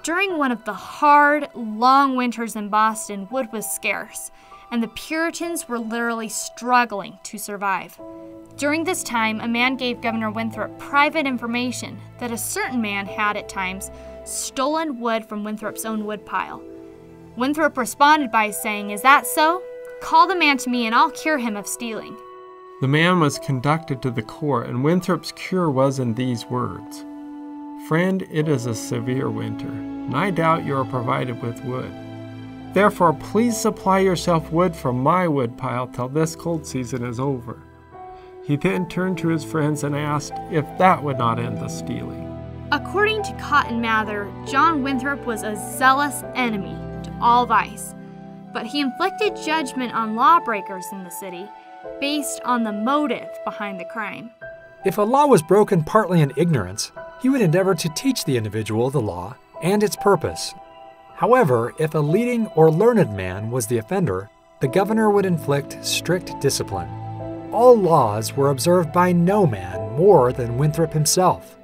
During one of the hard, long winters in Boston, wood was scarce, and the Puritans were literally struggling to survive. During this time, a man gave Governor Winthrop private information that a certain man had at times stolen wood from Winthrop's own woodpile. Winthrop responded by saying, "Is that so? Call the man to me and I'll cure him of stealing." The man was conducted to the court, and Winthrop's cure was in these words: "Friend, it is a severe winter, and I doubt you are provided with wood. Therefore, please supply yourself wood from my woodpile till this cold season is over." He then turned to his friends and asked if that would not end the stealing. According to Cotton Mather, John Winthrop was a zealous enemy to all vice, but he inflicted judgment on lawbreakers in the city based on the motive behind the crime. If a law was broken partly in ignorance, he would endeavor to teach the individual the law and its purpose. However, if a leading or learned man was the offender, the governor would inflict strict discipline. All laws were observed by no man more than Winthrop himself.